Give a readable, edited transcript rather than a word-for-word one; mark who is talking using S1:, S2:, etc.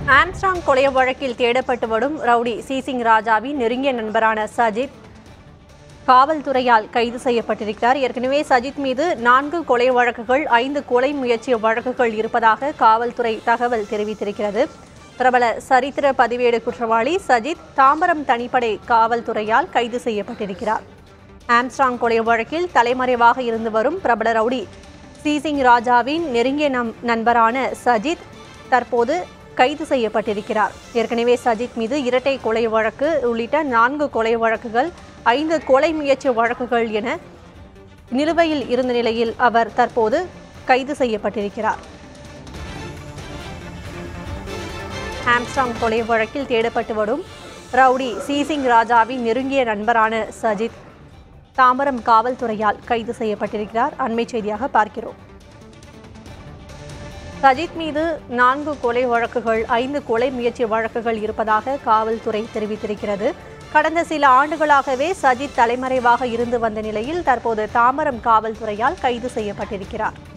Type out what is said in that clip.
S1: Armstrong கொலை வழக்கில் தேடப்பட்டு வரும் ரவுடி சிசிங் ராஜாவின் நெருங்கிய நண்பரான சஜித் காவல்துறையால் கைது செய்யப்பட்டிருக்கிறார். ஏற்கனவே சஜித் மீது 4 கொலை வழக்குகள் 5 கொலை முயற்சி வழக்குகள் இருப்பதாக காவல்துறை தகவல் தெரிவித்திருக்கிறது. பிரபல சரித்திர பதிவேடு குற்றவாளி சஜித் தாம்பரம் தனிப்படை காவல்துறையால் கைது செய்யப்பட்டிருக்கிறார். ஆம்ஸ்ட்ராங் கொலை வழக்கில் தலைமறைவாக இருந்து வரும் பிரபல ரவுடி சிசிங் ராஜாவின் நெருங்கிய நண்பரான சஜித் தற்போது கைது செய்யப்பட்டிருக்கிறார். ஏற்கனவே சஜித் மீது இரட்டை கொலை வழக்கு உள்ளிட்ட 4 கொலை வழக்குகள் 5 கொலை முயற்சி வழக்குகள் என நிலுவையில் இருந்த நிலையில் அவர் தற்போது கைது செய்யப்பட்டிருக்கிறார். ஆம்ஸ்ட்ராங் கொலை வழக்கில் தேடப்பட்டு வரும் ரவுடி சிசிங் ராஜாவின் நெருங்கிய நண்பரான சஜித் தாம்பரம் காவல்துறையால் கைது செய்யப்பட்டிருக்கிறார். அண்மை செய்தியாக பார்க்கிறோம். சஜித் மீது 4 கொலை வழக்குகள் 5 கொலை முயற்சி வழக்குகள் இருப்பதாக காவல்துறை தெரிவித்திருக்கிறது. கடந்த சில ஆண்டுகளாகவே சஜித் தலைமறைவாக இருந்து வந்த நிலையில் தற்போது தாம்பரம் காவல்துறையால் கைது செய்யப்பட்டிருக்கிறார்.